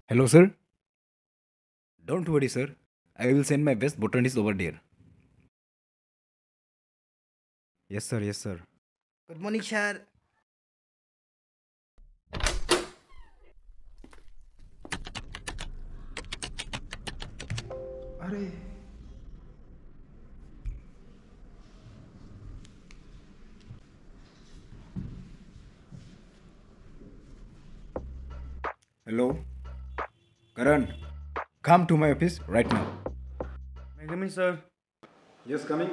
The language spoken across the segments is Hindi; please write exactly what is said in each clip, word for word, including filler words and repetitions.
Hello, sir. Don't worry, sir. I will send my best botanist over there. Yes, sir. Yes, sir. Good morning sir. अरे Hello, Karan. Come to my office right now. May I come in, sir? Yes, coming.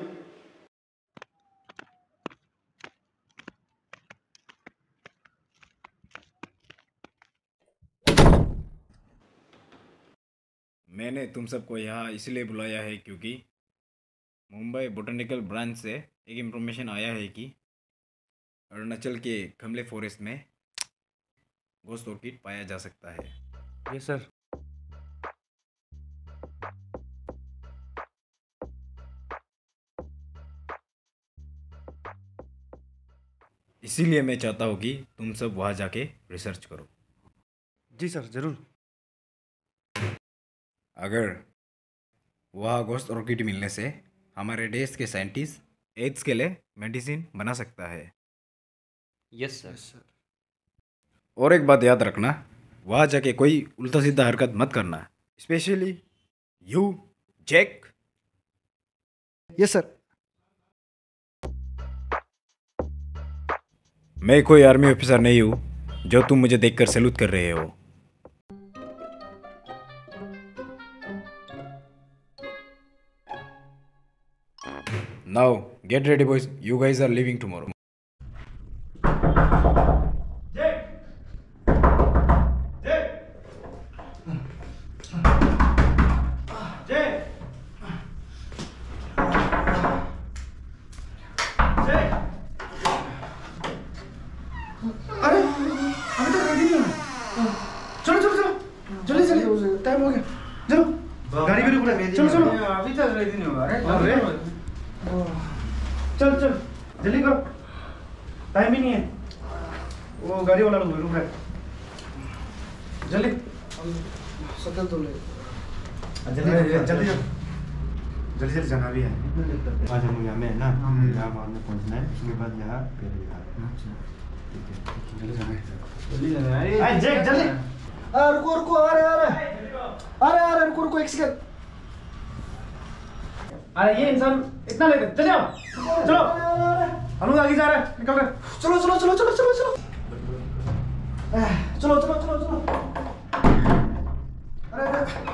मैंने तुम सबको यहाँ इसलिए बुलाया है क्योंकि मुंबई बोटनिकल ब्रांच से एक इन्फॉर्मेशन आया है कि अरुणाचल के खमले फॉरेस्ट में घोस्ट ऑर्किड पाया जा सकता है। Yes, sir. इसीलिए मैं चाहता हूँ कि तुम सब वहाँ जाके रिसर्च करो। जी सर, जरूर। अगर वहाँ घोस्ट ऑर्किड मिलने से हमारे देश के साइंटिस्ट एड्स के लिए मेडिसिन बना सकता है। Yes sir. और एक बात याद रखना, वहाँ जाके कोई उल्टा सीधा हरकत मत करना, specially you Jack. Yes sir. मैं कोई आर्मी ऑफिसर नहीं हूँ जो तुम मुझे देखकर सैल्यूट कर रहे हो। Now get ready boys, you guys are living tomorrow. अरे अभी तक रेडी नहीं हुआ। चलो चलो चलो जल्दी जल्दी, टाइम हो गया। चलो गाड़ी भी रुक रहा है। चलो चलो अभी तक रेडी नहीं हुआ। अरे चल चल जल्दी करो, टाइम ही नहीं है। वो गाड़ी वाला रुक रुक रहा है। जल्दी सकल तो ले जल्दी जल्दी जल्दी जल्दी जल्दी जाना भी है। आज हम यहाँ में है ना, यहाँ वहाँ में पहुँचना है, उसके बाद यहाँ फिर यहाँ। जल्दी जाना है। जल्दी जाना है। अरे जैक जल्दी। आ रुको रुको, आ रहे आ रहे आ रहे आ रहे रुको रुको एक सेकंड। अरे ये इंसान इतना लेट है, चले आओ। चलो, अनुज आगे जा रहा है, निकल रहे। चलो चलो चलो चलो चलो चलो चलो चलो चलो चलो। अरे अरे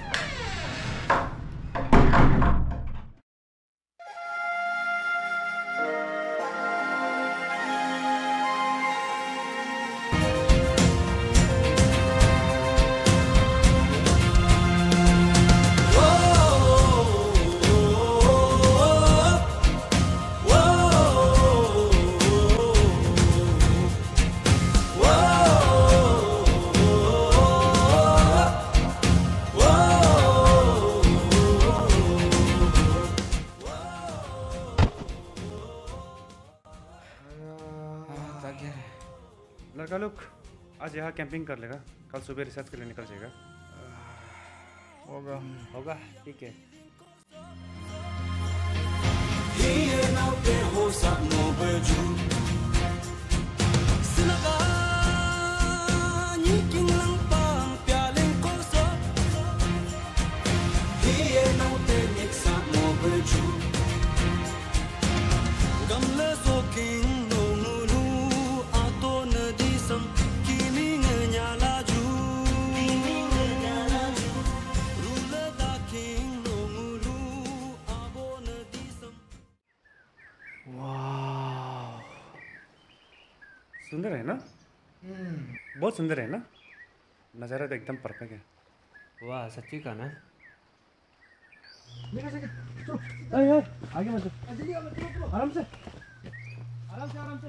लड़का लोग आज यहाँ कैंपिंग कर लेगा, कल सुबह रिसर्च के लिए निकल जाएगा। होगा होगा, ठीक है। सुंदर है ना? बहुत सुंदर है ना? नज़ारा तो एकदम परफेक्ट है। वाह, सच्ची का ना? अरे यार, आगे मत जाओ। आराम से आराम से आराम से।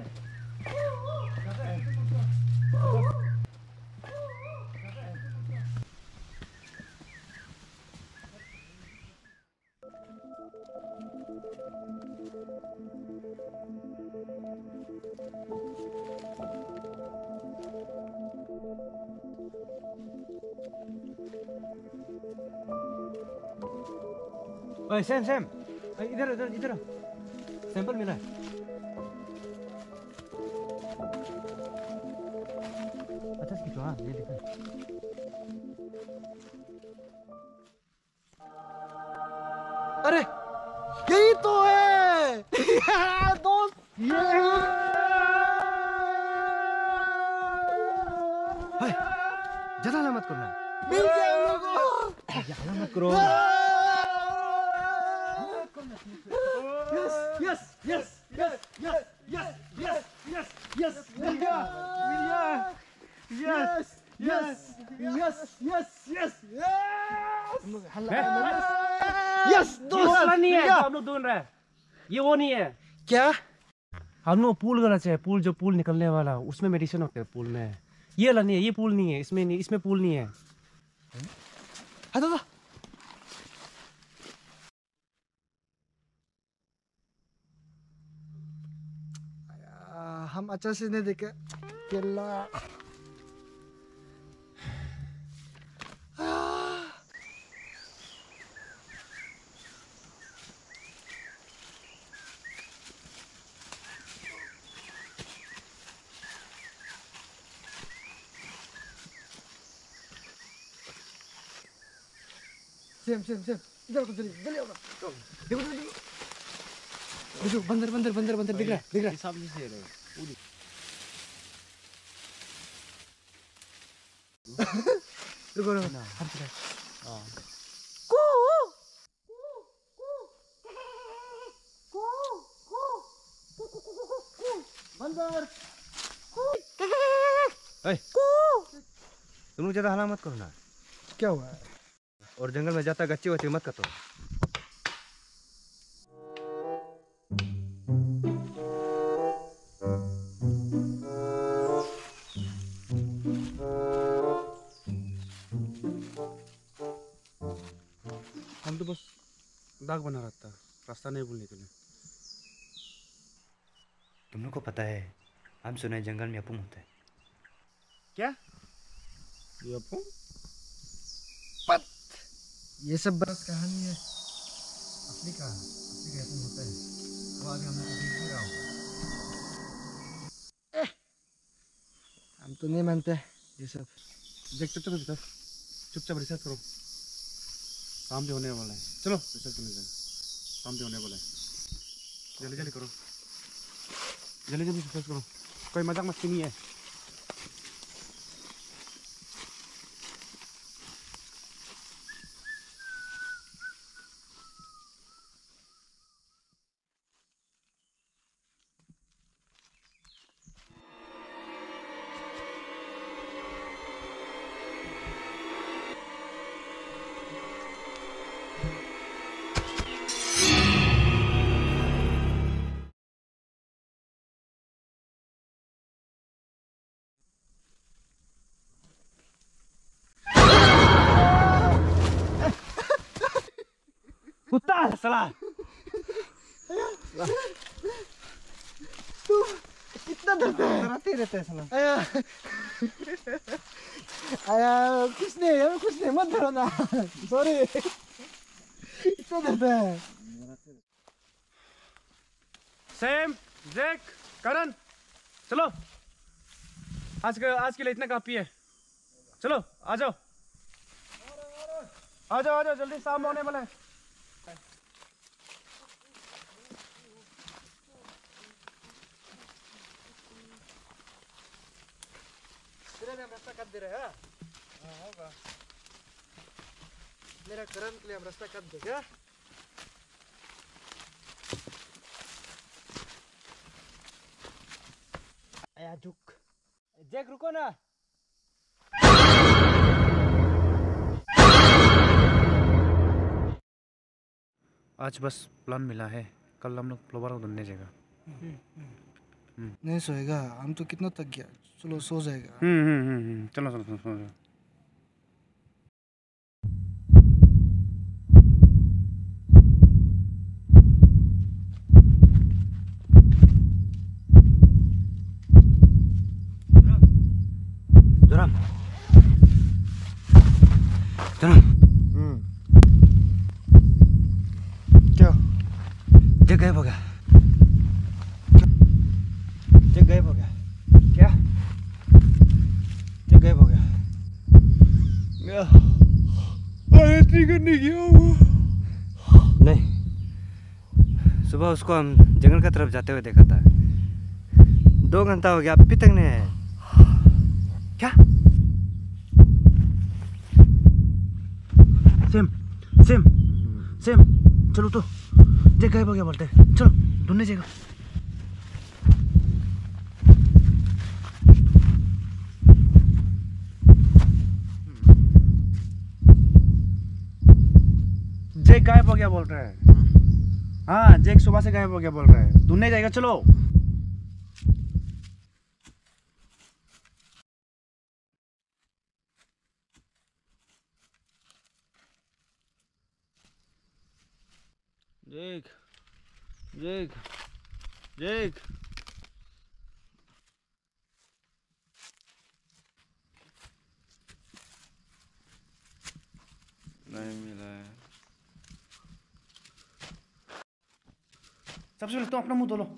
ओए सैम सैम इधर इधर इधर सैंपल मिला है। अच्छा खींचो हाँ ये दिखा। अरे यही तो है दोस्त। ज्यादा हल्ला मत करना। मिल गया हम लोगों को। हल्ला मत करो। Yes yes yes yes yes yes yes yes मिल गया मिल गया। Yes yes yes yes yes yes दोस्त नहीं है मिल जो गया। हम लोग ढूंढ रहे हैं, ये वो नहीं है। क्या हम लोग पूल करना चाहिए, पूल जो पूल निकलने वाला उसमें मेडिसिन होते हैं पूल में। ये वाला नहीं है, ये पूल नहीं है, इसमें नहीं, इसमें पूल नहीं है। हाँ दादा हम अच्छा से नहीं देखे केला। सेम सेम सेम इधर को जल्दी जल्दी आओ। देखो देखो देखो देखो बंदर बंदर बंदर बंदर दिख रहा है दिख रहा है। रुको रुको हम चला। बंदर तुम लोग ज्यादा हल्ला मत करो ना। क्या हुआ है? और जंगल में जाता गच्ची वच्ची मत करो। हम तो बस दाग बना रहा था, रास्ता नहीं भूलने के लिए। तुम लोग को पता है हम सुने जंगल में अपुंग होता है। क्या ये अपुंग? ये सब बस कहानी है। असली का असली का अपुंग होता है वो आगे हम लोग को देख भी रहा होगा। हम तो नहीं मानते ये सब। देख चुपचाप चुपचाप चुपचाप रिसर्च करो, काम भी होने वाला है। चलो रिसर्च करने जाए, काम भी होने वाला है। जल्दी जल्दी करो, जल्दी जल्दी रिसर्च करो, कोई मजाक मस्ती नहीं है। कुत्ता साला तू कितना डरता है? डराते ही रहते हैं साला। आया आया कुछ नहीं है कुछ नहीं मत डरो ना। सॉरी इतना डरता है। सैम, जैक, करण, चलो आज के आज के लिए इतना काफी है। चलो आ जाओ आ जाओ आ जाओ, जल्दी शाम होने वाला है। तेरे में हम रास्ता काट दे रहे हैं। हाँ होगा। मेरा करण के लिए हम रास्ता काट दे क्या? आया झुक। जैक रुको ना। आज बस प्लान मिला है, कल हम लोग फ्लोवर ढूंढने जाएगा। नहीं सोएगा, हम तो कितना तक गया। चलो सो जाएगा। हम्म हम्म हम्म चलो चलो चलो चलो। जोराम जोराम जग गायब हो गया। जग गायब हो गया। क्या? जग गायब हो गया। एंट्री करने गया होगा। नहीं, सुबह उसको हम जंगल का तरफ जाते हुए देखा था। दो घंटा हो गया, अभी तक नहीं आया। क्या? सेम सेम सेम चलो तो जग गायब हो गया बोलते हैं। चलो ढूंढने जाएगा। जैक गायब हो गया बोल रहा है। हाँ, जैक सुबह से गायब हो गया बोल रहा है। ढूंढने जाएगा, चलो। जैक जैक जैक नहीं मिला है। सबसे पहले तुम अपना मुंह धो लो।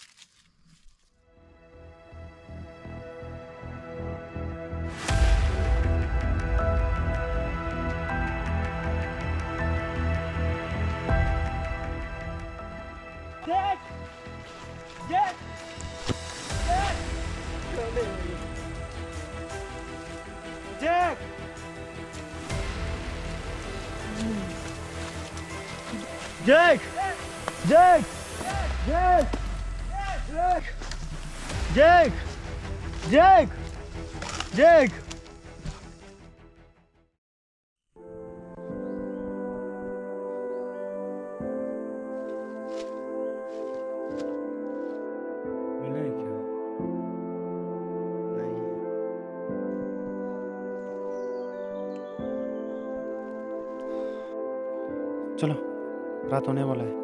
Jack! Jack! Jack! Jack! Jack! Jack! Jack! Jack! Jack! Jack! मिला है क्या? नहीं। चलो, रात होने वाला है।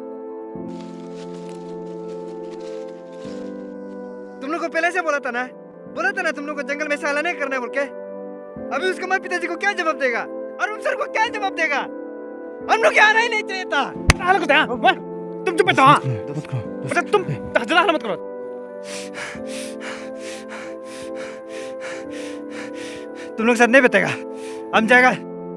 तुम लोग को पहले से बोला था ना, बोला था ना तुम लोग को जंगल में साला नहीं करना बोल के। अभी उसका माँ पिताजी को क्या जवाब देगा और उन सर को क्या जवाब देगा? हम लोग यहाँ आना ही नहीं चाहिए था। हाल को ध्यान, वाह, तुम चुप बैठो। हाँ, अच्छा तुम ज्यादा हाल मत करो। तुम लोग साथ नहीं बैठेगा, हम जाएगा।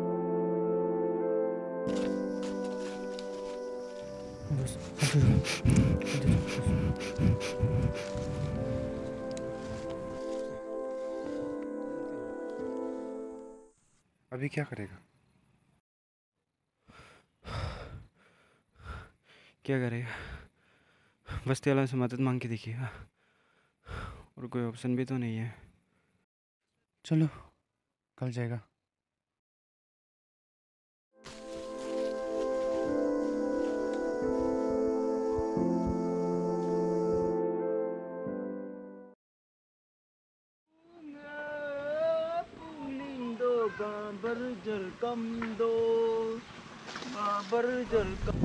अभी क्या करेगा? क्या करेगा? बस्ती वालों से मदद मांग के देखिएगा, और कोई ऑप्शन भी तो नहीं है। चलो, कल जाएगा। बाबर जल कम दो बाबर जल कम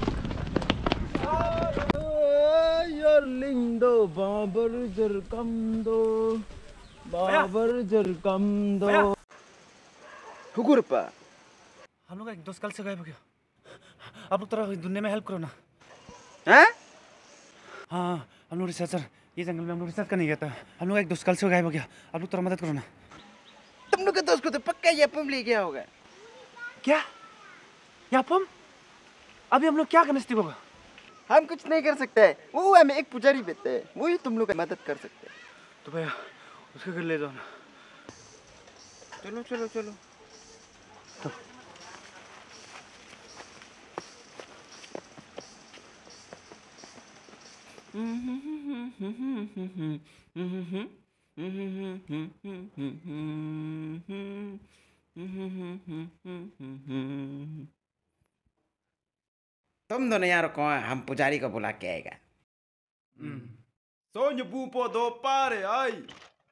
यारलिंग दो बाबर जल कम दो बाबर जल कम दो। हुकुरपा हम लोग का एक दोस्त कल से गायब हो गया। आप लोग थोड़ा दुनिया में हेल्प करो ना। हैं? हाँ, हम लोग रिसर्चर, ये जंगल में हम लोग रिसर्च करने गया था। हम लोग का एक दोस्त कल से गायब हो गया। आप लोग थोड़ा मदद करो ना। तुम लोग के दोस्त को तो पक्का यापम ले गया होगा। क्या? यापम? अभी हम लोग क्या करने स्थित होगा? हम कुछ नहीं कर सकते हैं, वो हमें एक पुजारी देते हैं, वही तुम लोग की मदद कर सकते हैं। तो भैया उसके घर ले जाओ ना। चलो चलो चलो। तुम दोनों यार कौन है? हम पुजारी को बुला के आएगा। Sonho bumpo do pare, ai.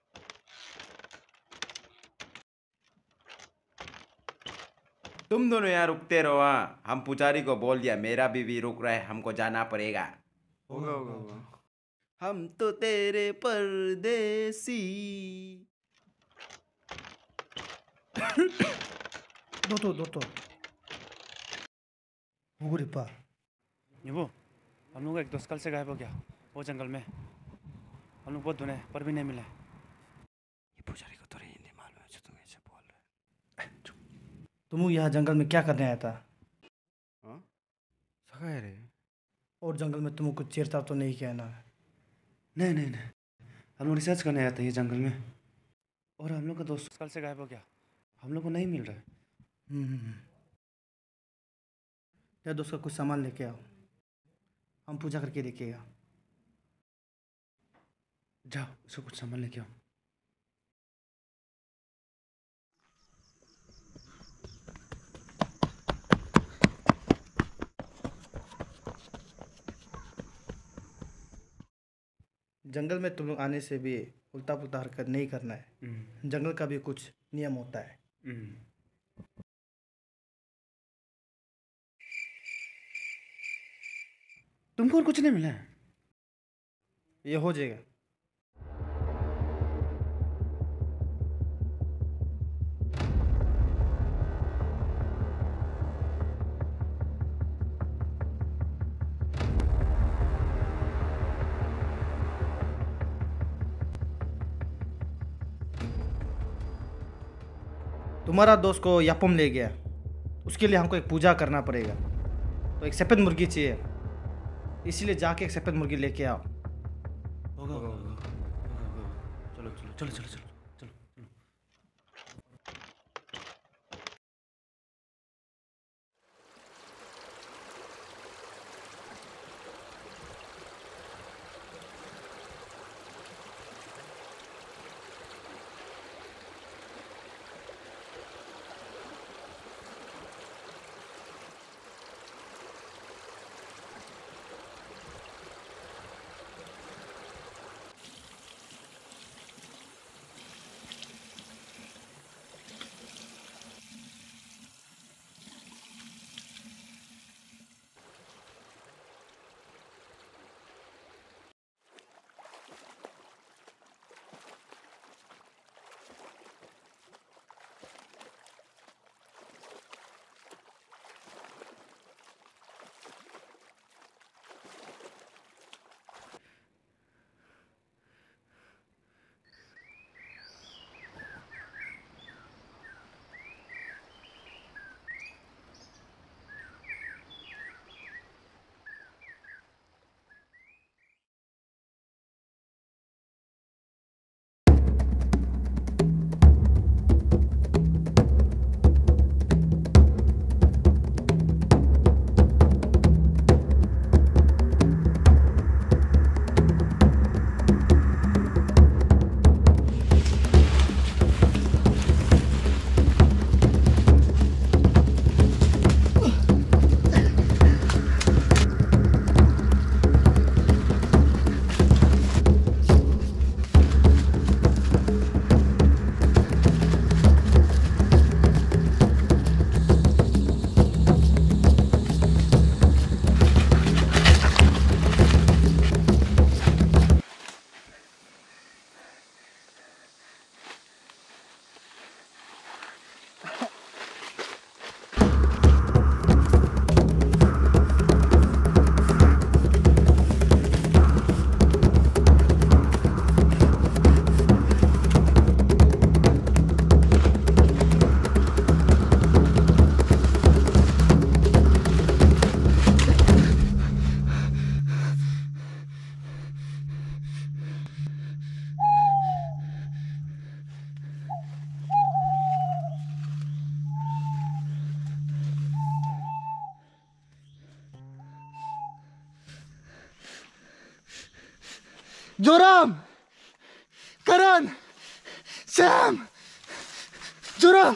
तुम दोनों यहाँ रुकते रहो। हाँ, हम पुजारी को बोल दिया, मेरा बीवी रुक रहा है, हमको जाना पड़ेगा। होगा होगा होगा। हम तो तेरे परदेसी। दो तो दो तो हुगुरिपा ये वो हम लोग का एक दोस्त कल से गायब हो गया वो जंगल में। हम लोग बहुत ढूंढे पर भी नहीं मिले। ये पुजारी को थोड़ी हिंदी मालूम है जो तुम ऐसे बोल रहे हो। तुम यहाँ जंगल में क्या करने आया था? हाँ सगा रे। और जंगल में तुमको कुछ छेड़छाड़ तो नहीं किया ना? नहीं नहीं नहीं, हम लोग रिसर्च करने आए थे ये जंगल में। और हम लोग का दोस्त कल से गायब हो गया, हम लोग को नहीं मिल रहा है। हम्म तेरे दोस्त का कुछ सामान लेके आओ, हम पूजा करके देखेगा। जाओ उसको कुछ सामान लेके आओ। जंगल में तुम लोग आने से भी उल्टा पुल्टा हरकत नहीं करना है। हम्म, जंगल का भी कुछ नियम होता है। हम्म। तुमको और कुछ नहीं मिला है? ये हो जाएगा। तुम्हारा दोस्त को यापम ले गया, उसके लिए हमको एक पूजा करना पड़ेगा। तो एक सफ़ेद मुर्गी चाहिए, इसीलिए जाके एक सफ़ेद मुर्गी लेके आओ। होगा होगा होगा। चलो चलो चलो चलो चलो चलो चलो। जोराम, करण, सैम, जोराम।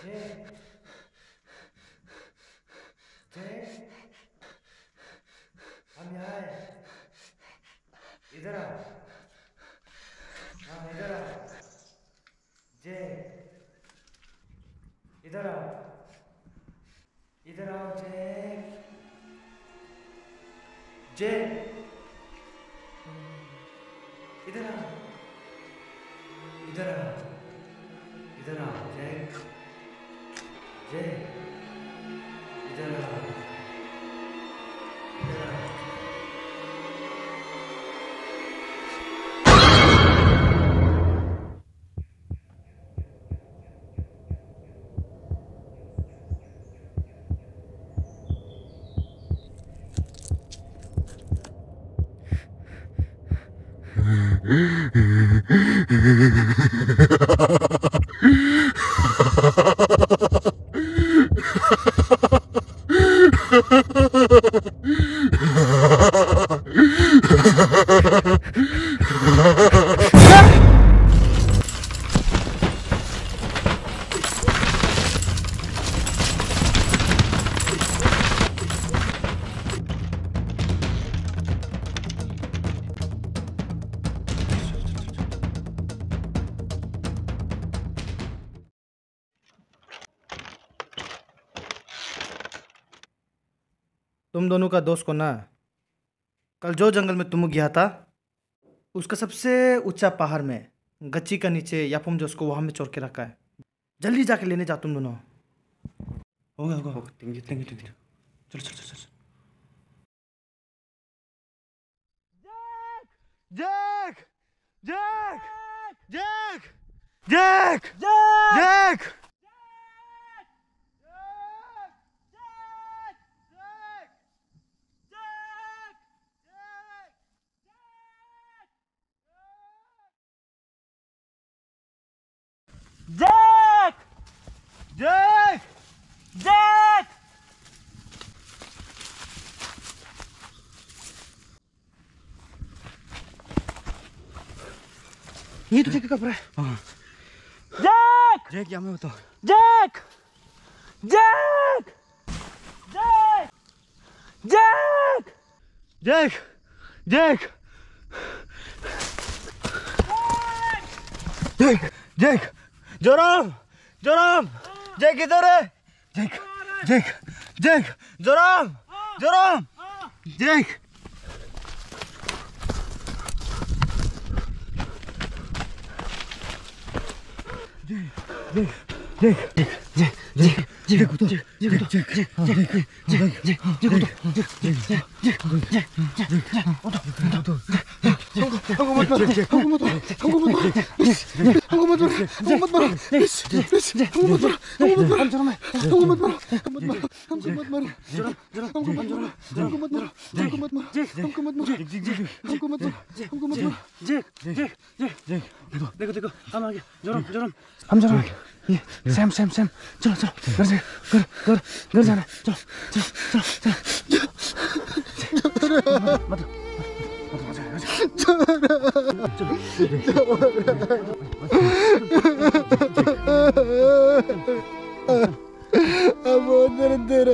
हम यहाँ हैं। इधर आ। हाँ इधर आ। जय इधर आ। इधर आओ जय। जय इधर आ। इधर आ। इधर आ जय। जय इधर आ। इधर आ। तुम दोनों का दोस्त को ना कल जो जंगल में तुम गया था उसका सबसे ऊंचा पहाड़ में गच्ची का नीचे यापुम जो उसको वहां में चोर के रखा है। जल्दी जाके लेने जा तुम दोनों। होगा होगा होगा thank you thank you thank you चलो चलो चलो चलो Jack Jack Jack Jack Jack Jack Jack Jack ये तो जैक का कपड़ा है। जैक जैक यहाँ में बताओ। Jack Jack Jack Jack Jack Jack Jack Joram Joram Jack इधर है। Jack Jack Jack Joram Joram Jack Jack Jack Jack Jack Jack उठो Jack Jack Jack Jack Jack Jack Jack उठो जैक जैक जैक उठो उठो हमको मत मारो हमको मत मारो हमको मत मारो हमको मत मारो हमको मत मारो हमको मत मारो हमको मत मारो हमको मत मारो हमको मत मारो हमको मत मारो जरा जरा हमको मत मारो हमको मत मारो हमको मत मारो हमको मत मारो हमको मत मारो हमको मत मारो जैक जैक जैक देखो देखो हम आ गए जोरम जोरम हम जोरम ये सैम सैम सैम चलो चलो घर से घर घर घर जाना चलो चलो चलो चलो मत मत अब अंदर अंदर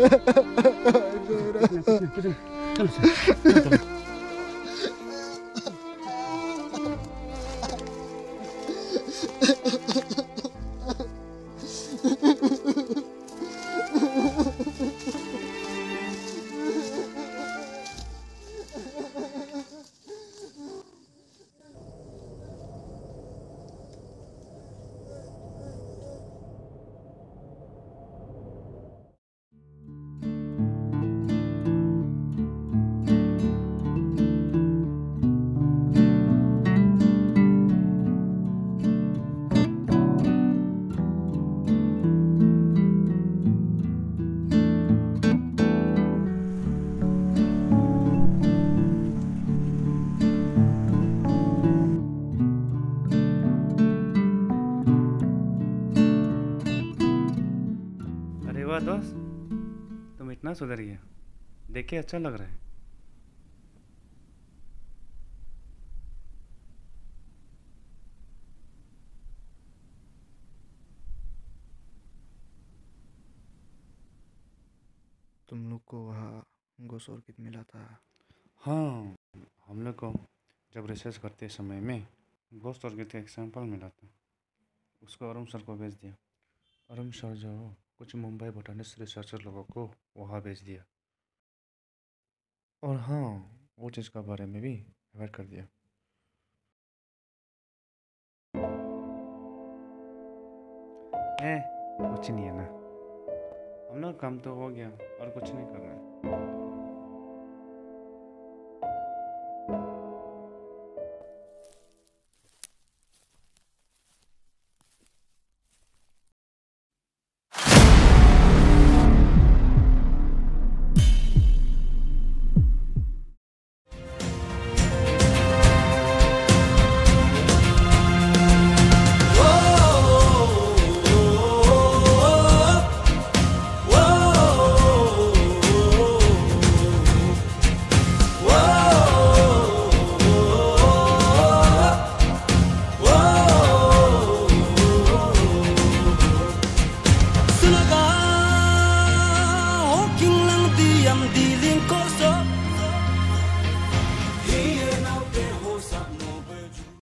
वाह दोस्त तुम इतना सुधर गया देख के अच्छा लग रहा है। तुम लोग को वहाँ गोश्त और कित मिला था? हाँ, हम लोग को जब रिसर्च करते समय में गोश्त और का एग्जाम्पल मिला था, उसको अरुण सर को भेज दिया। अरुण सर जो कुछ मुंबई बोटानिस्ट रिसर्चर लोगों को वहाँ भेज दिया, और हाँ, वो चीज़ का बारे में भी अवेयर कर दिया। ए, कुछ नहीं है ना, हम लोग काम तो हो गया और कुछ नहीं करना है।